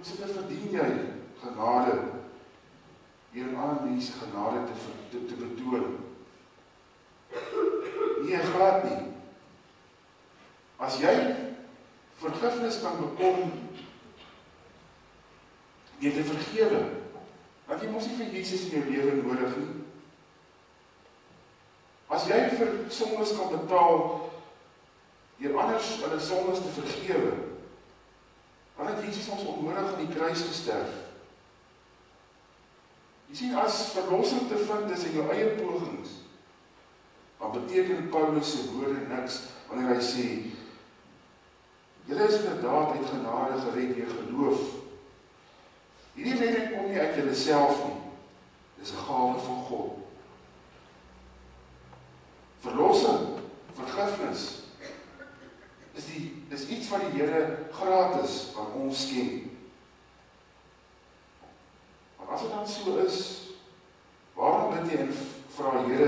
Voorsitter, verdien jy genade, deur aan ander mense genade te betoon? Nee, glad nie. As jy vergifnis kan bekom deur te vergewe, want jy mos nie vir Jesus in jou lewe nodig nie. As jy vir sondes kan betaal deur anders hulle sondes te vergewe, dan het Jesus ons onnodig aan die kruis gesterf. Jy sien, as verlossing te vind is in jou eie pogings, dan beteken Paulus se woorde niks wanneer hy sê, julle is inderdaad uit genade gered deur geloof. Hierdie redding kom nie uit julle self nie. Dis 'n gawe van God. Verlossing, vergifnis, is iets wat die Here gratis aan ons skenk. Maar as dit dan so is, waarom bid jy en vra Here,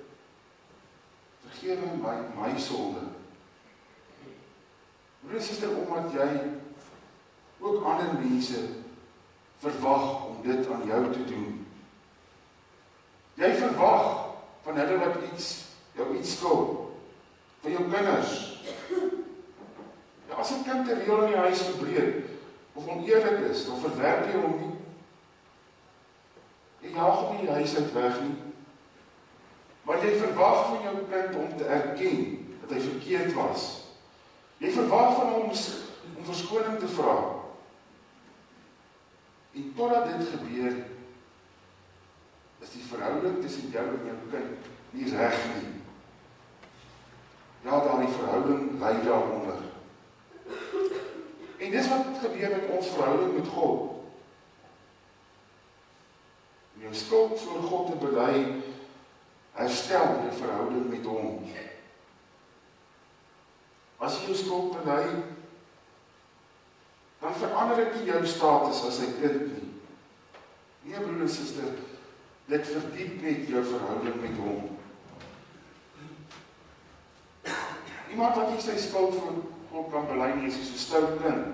vergewe my sonde? Broer en suster, omdat jy ook ander mense verwag om dit aan jou te doen. Jy verwag van hulle wat jou iets skuld, van jou kinders. Ja, as 'n kind 'n reël in die huis verbreek, of oneerlik is, dan verwerp jy hom nie. Jy jaag hom nie die huis uit weg nie. Maar jy verwag van jou kind om te erken dat hy verkeerd was. Jy verwag van hom om verskoning te vra. En totdat dit gebeur, is die verhouding tussen jou en jou kind nie reg nie. Ja, daardie verhouding lei daaronder. En dis wat gebeur met ons verhouding met God. Om jou skuld voor God te bely, herstel die verhouding met hom. As jy jou skuld bely, dan verander dit nie jou status as 'n kind nie. Nee, broer en suster, dit verdiep net jou verhouding met hom. Iemand wat nie sy skuld voor God kan bely nie, is soos 'n stout kind.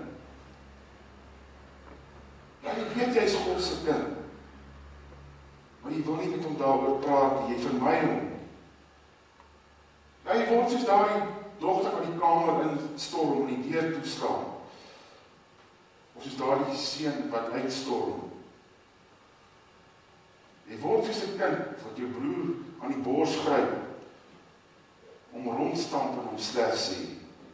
Ja, jy weet jy is God se kind, maar jy wil nie met hom daaroor praat nie, jy vermy hom. Ja, jy word soos daardie dogter wat die kamer instorm en die deur toestaan. Of soos daardie seun wat uitstorm. Jy word soos 'n kind wat jou broer aan die bors gryp, om rondstamp en hom sleg sê.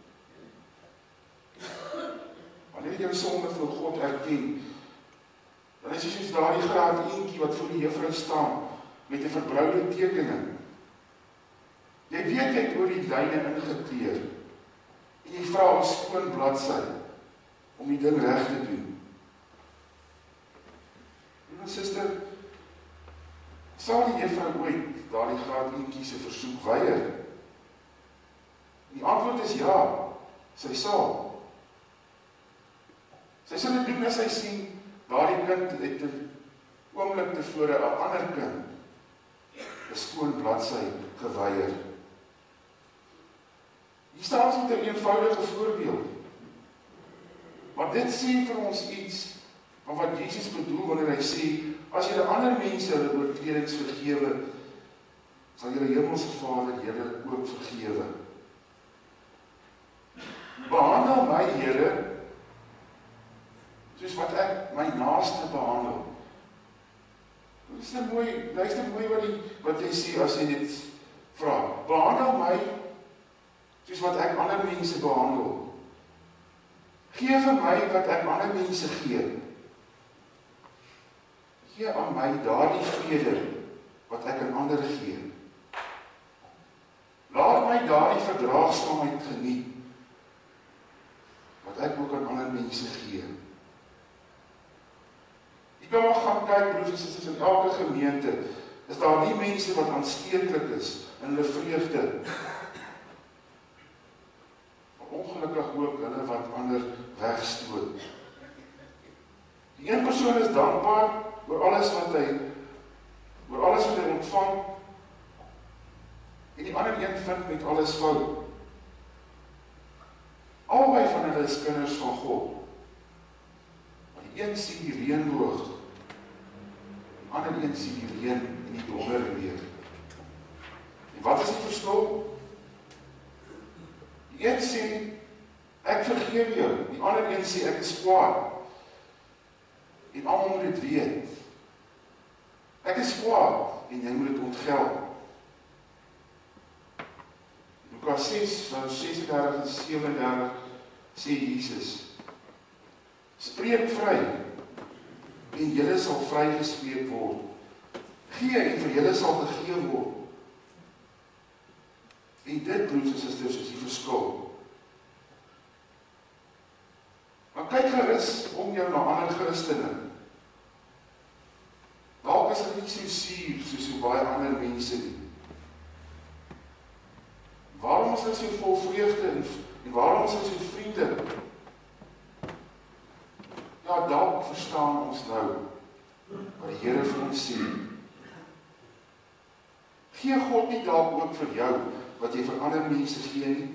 Wanneer jy jou sonde voor God erken, dan is jy soos daardie graad eentjie wat voor die juffrou staan, met 'n verbroude tekening. Jy weet jy het oor die lyne ingekleur, en jy vra 'n skoon bladsy, om die ding reg te doen. En my suster, sal die juffrou ooit daardie graad eentjie se versoek weier? Die antwoord is ja, sy sal. Sy sal dit doen as sy sien, daardie kind het 'n oomblik tevore 'n ander kind 'n skoon bladsy geweier. Hier staan ons met 'n eenvoudige voorbeeld. Maar dit sê vir ons iets van wat Jesus bedoel wanneer hy sê, as julle ander mense hulle oortredings vergewe, sal julle hemelse Vader julle ook vergewe. Behandel my, Here, soos wat ek my naaste behandel. Luister mooi wat jy sê as jy dit vra. Behandel my soos wat ek ander mense behandel. Gee vir my wat ek ander mense gee. Gee aan my daardie vrede wat ek aan ander gee. Laat my daardie verdraagsaamheid geniet wat ek ook aan ander mense gee. Jy kan maar gaan kyk, broers en susters, in elke gemeente is daar die mense wat aansteeklik is in hulle vreugde. Maar ongelukkig ook hulle wat ander wegstoot. Die een persoon is dankbaar oor alles wat hy ontvang, en die ander een vind met alles fout. Albei van hulle is kinders van God. Maar Die een sien die reënboog, die ander een sien die reën en die donder weer. En wat is die verskil? Die een sê, ek vergeef jou, die ander een sê, ek is kwaad. En almal moet dit weet. Ek is kwaad, en jy moet dit ontgeld. Lukas 6, vers 36 en 37, sê Jesus, spreek vry, en julle sal vrygespreek word. Gee, en vir julle sal gegee word. En dit, broers en susters, is die verskil. Maar kyk gerus om jou na ander Christene. Dalk is dit nie so suur soos so baie ander mense nie. Waarom is hulle so vol vreugde en waarom is hulle so vriendelik? Ja, dalk verstaan ons nou wat die Here vir ons sê. Gee God nie dalk ook vir jou wat jy vir ander mense gee nie?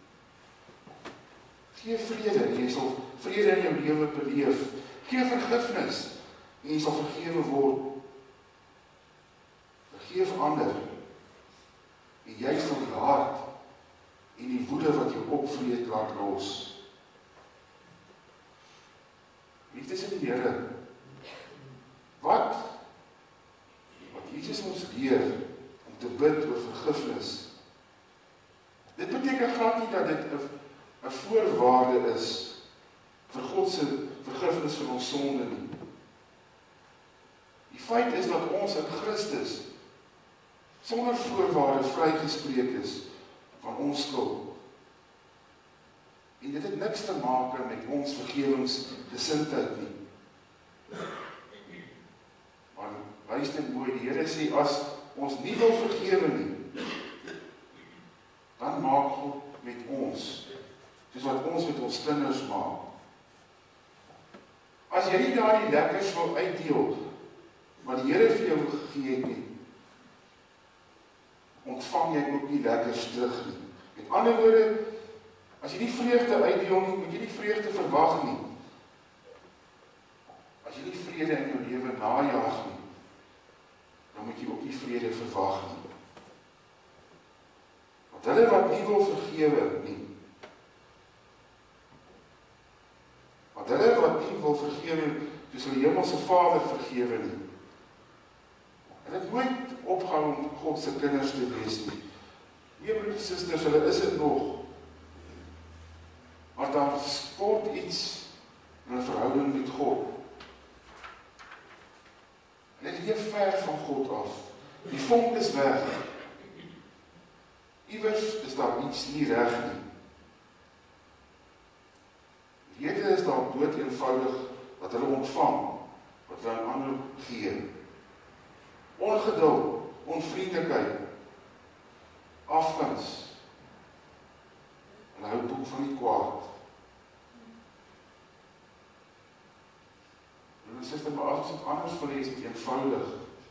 Gee vrede en jy sal vrede in jou lewe beleef. Gee vergifnis en jy sal vergewe word. Vergeef ander en jy sal die hart en die woede wat jou opvreet laat los. Liefdes in die Here, wat Jesus ons leer om te bid oor vergifnis. Dit beteken glad nie dat dit 'n voorwaarde is vir God se vergifnis van ons sonde nie. Die feit is dat ons in Christus sonder voorwaarde vrygespreek is van ons skuld. En dit het niks te maak met ons vergewingsgesindheid nie. Maar luister mooi, die Here sê, as ons nie wil vergewe nie, dan maak God met ons, soos wat ons met ons kinders maak. As jy nie daar die lekkers wil uitdeel, wat die Here vir jou gegee het nie, ontvang jy ook nie lekkers terug nie. Met ander woorde, as jy nie vreugde uitdeel nie, moet jy nie vreugde verwag nie. As jy nie vrede in jou lewe najag nie, dan moet jy ook nie vrede verwag nie. Want hulle wat nie wil vergewe nie, want hulle wat nie wil vergewe, soos hulle hemelse Vader vergewe nie. En het nooit opgehou om God se kinders te wees nie. Nee, broers en susters, hulle is dit nog. Maar daar sport iets in 'n verhouding met God. Hulle leef ver van God af. Die vonk is weg. Iewers is daar iets nie reg nie. Die rede is daar dood eenvoudig dat hulle ontvang wat hulle aan ander gee. Ongeduld, onvriendelikheid, afguns. Hulle hou boek van die kwaad. En dit is maar as dit anders wil hê, is dit eenvoudig.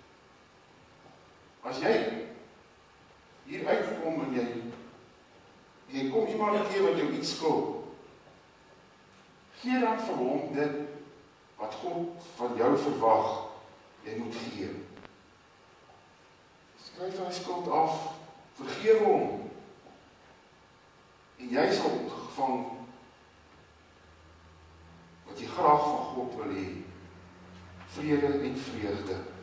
As jy hier uitkom en jy kom iemand teë wat jou iets skuld, gee dan vir hom dit wat God van jou verwag, jy moet gee. Skryf hy skuld af, vergewe hom, en jy sal ontvang wat jy graag van God wil hê, vrede en vreugde.